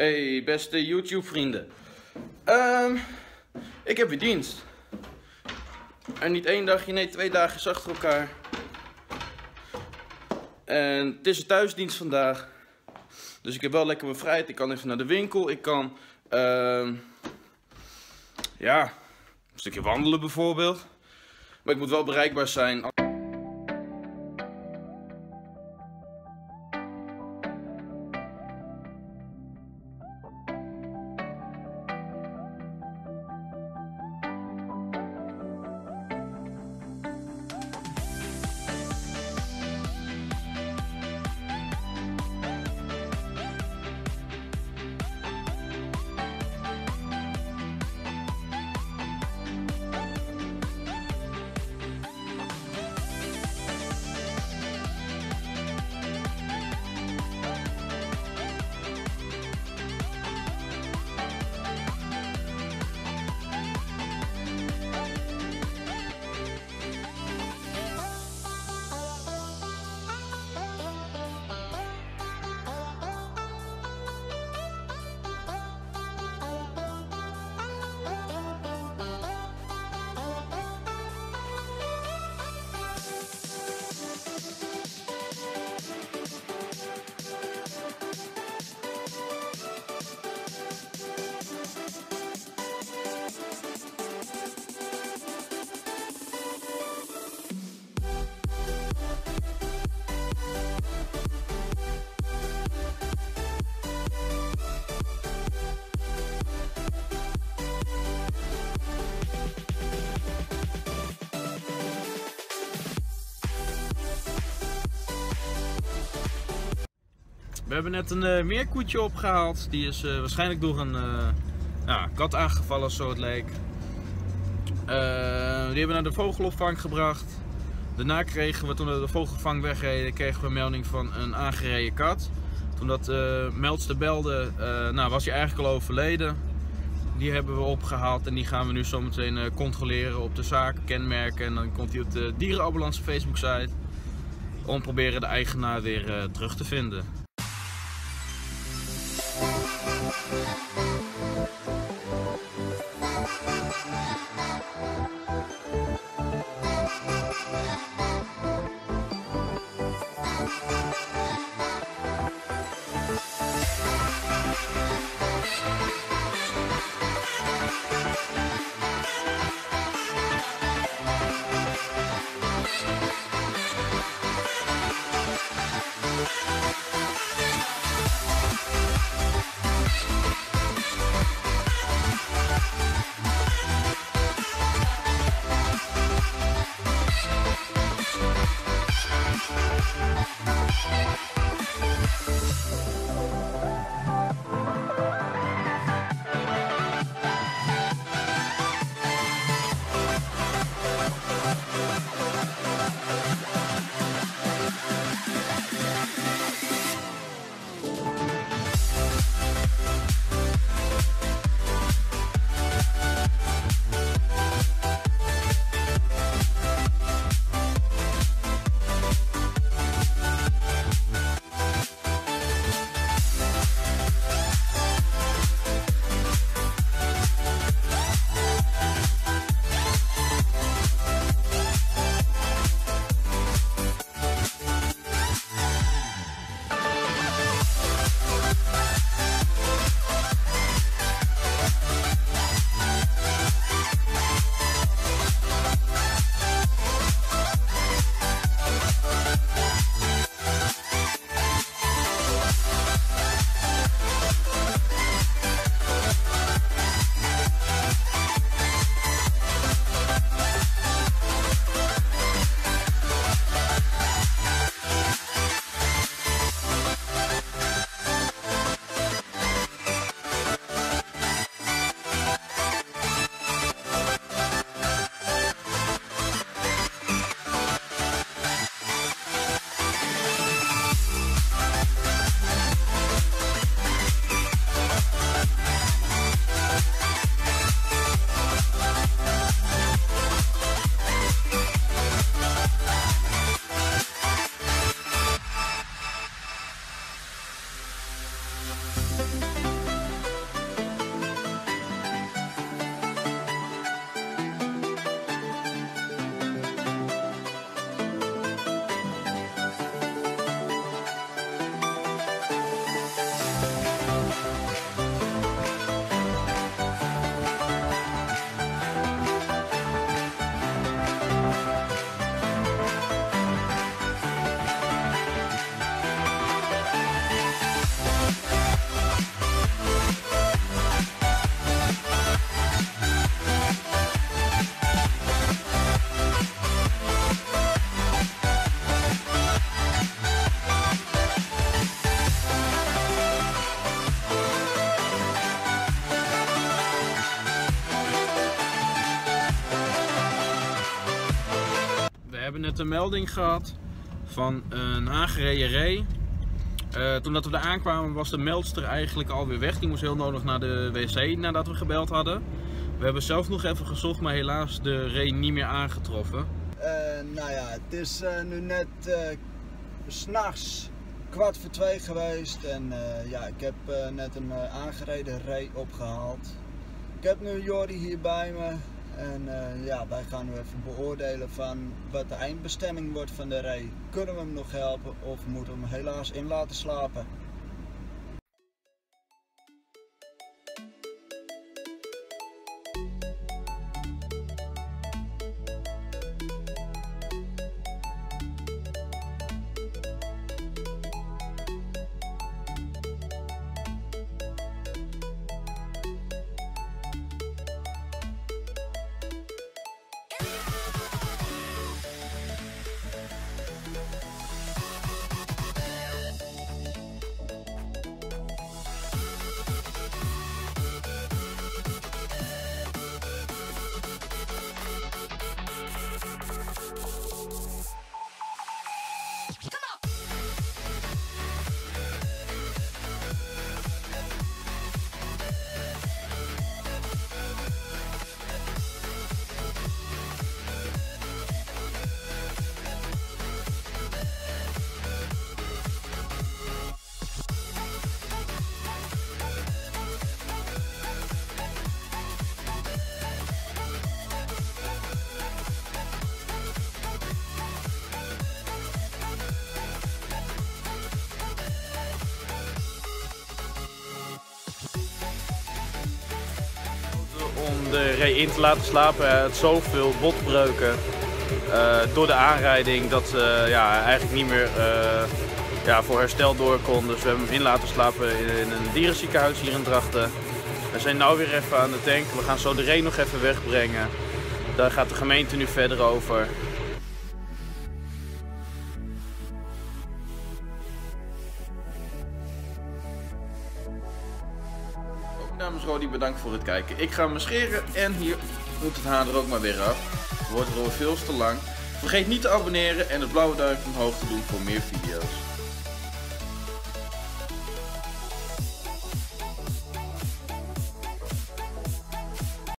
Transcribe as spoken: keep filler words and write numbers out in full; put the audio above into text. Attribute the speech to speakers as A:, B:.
A: Hey beste YouTube vrienden. Um, ik heb weer dienst. En niet één dagje, nee twee dagen achter elkaar. En het is een thuisdienst vandaag. Dus ik heb wel lekker mijn vrijheid. Ik kan even naar de winkel. Ik kan uh, ja, een stukje wandelen bijvoorbeeld. Maar ik moet wel bereikbaar zijn. We hebben net een uh, meerkoetje opgehaald. Die is uh, waarschijnlijk door een uh, ja, kat aangevallen, zo het leek. Uh, die hebben we naar de vogelopvang gebracht. Daarna kregen we, toen we de vogelopvang wegreden, kregen we een melding van een aangereden kat. Toen dat uh, meldster belde, uh, nou, was hij eigenlijk al overleden. Die hebben we opgehaald en die gaan we nu zometeen uh, controleren op de zaak, kenmerken. En dan komt hij op de dierenambulance Facebook site. Om te proberen de eigenaar weer uh, terug te vinden. net een melding gehad van een aangereden ree. Uh, toen dat we er aankwamen was de meldster eigenlijk alweer weg. Die moest heel nodig naar de wc nadat we gebeld hadden. We hebben zelf nog even gezocht, maar helaas de ree niet meer aangetroffen.
B: Uh, nou ja, het is uh, nu net uh, 's nachts kwart voor twee geweest en uh, ja, ik heb uh, net een uh, aangereden ree opgehaald. Ik heb nu Jordi hier bij me en uh, ja, wij gaan nu even beoordelen van wat de eindbestemming wordt van de ree. Kunnen we hem nog helpen of moeten we hem helaas in laten slapen?
A: Om de ree in te laten slapen. Hij had zoveel botbreuken uh, door de aanrijding dat uh, ja, hij eigenlijk niet meer uh, ja, voor herstel door kon. Dus we hebben hem in laten slapen in, in een dierenziekenhuis hier in Drachten. We zijn nu weer even aan de tank. We gaan zo de ree nog even wegbrengen. Daar gaat de gemeente nu verder over. Namens Rodi bedankt voor het kijken. Ik ga me scheren en hier moet het haar er ook maar weer af. Het wordt er al veel te lang. Vergeet niet te abonneren en het blauwe duimpje omhoog te doen voor meer video's.